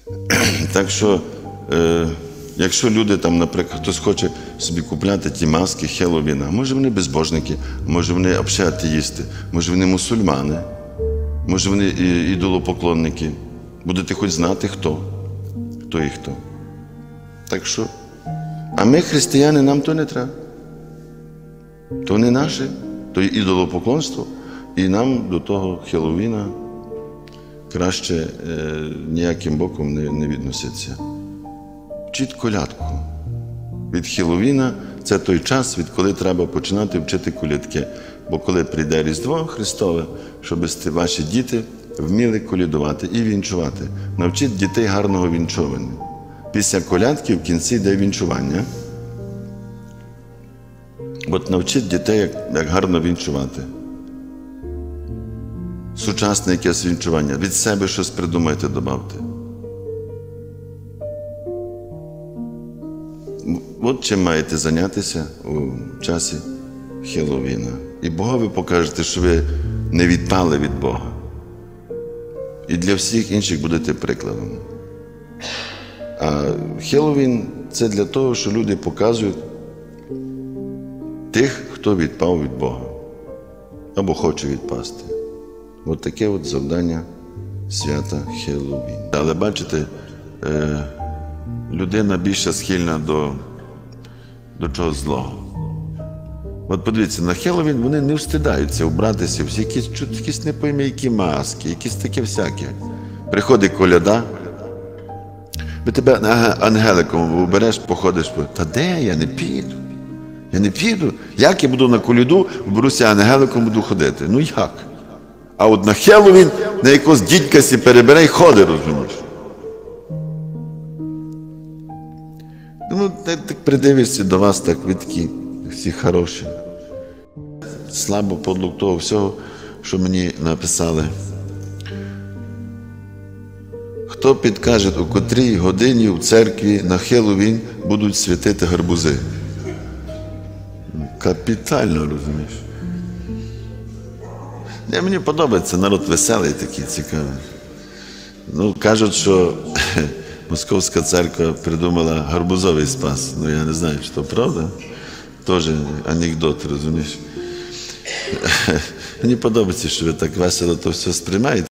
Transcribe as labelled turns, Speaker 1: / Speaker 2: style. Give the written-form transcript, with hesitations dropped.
Speaker 1: Так що, якщо люди, там, наприклад, хтось хоче собі купляти ті маски Хеллоуіна, може вони безбожники, може вони взагалі атеїсти, може вони мусульмани, може вони ідолопоклонники. Будете хоч знати, хто і хто. Так що, а ми, християни, нам то не треба. То не наше, то ідолопоклонство, і нам до того Хеллоуіна краще ніяким боком не відноситься. Вчіть колядку. Від Хеллоуіна – це той час, відколи треба починати вчити колядки. Бо коли прийде Різдво Христове, щоб ваші діти вміли колядувати і вінчувати. Навчіть дітей гарного вінчування. Після колядки в кінці йде вінчування. От навчіть дітей, як гарно вінчувати. Сучасне якесь вінчування. Від себе щось придумайте, добавте. От чим маєте зайнятися у часі Хеллоуіна. І Богові покажете, що ви не відпали від Бога. І для всіх інших будете прикладом. А Хеллоуін – це для того, що люди показують тих, хто відпав від Бога. Або хоче відпасти. От таке от завдання свята Хеллоуін. Але бачите, людина більше схильна до чогось злого. От подивіться, на Хеллоуін вони не встидаються вбратися, всі якісь не пойми, які маски, якісь таке всяке. Приходить коляда, би тебе ангеликом убереш, походиш, та де я не піду? Я не піду. Як я буду на коляду, вберуся ангеликом, буду ходити? Ну як? А от на Хеллоуін на якогось дідька сі перебере і ходить, розумієш? Ну, так придивишся до вас, так ви такі всі хороші. Слабо подлог того всього, що мені написали. Хто підкаже, у котрій годині в церкві на Хеллоуін будуть святити гарбузи? Капітально, розумієш? Мені подобається, народ веселий такий, цікавий. Ну, кажуть, що Московська церква придумала гарбузовий спас. Ну, я не знаю, чи то правда. Теж анекдот, розумієш? Мені подобається, що ви так весело то все сприймаєте.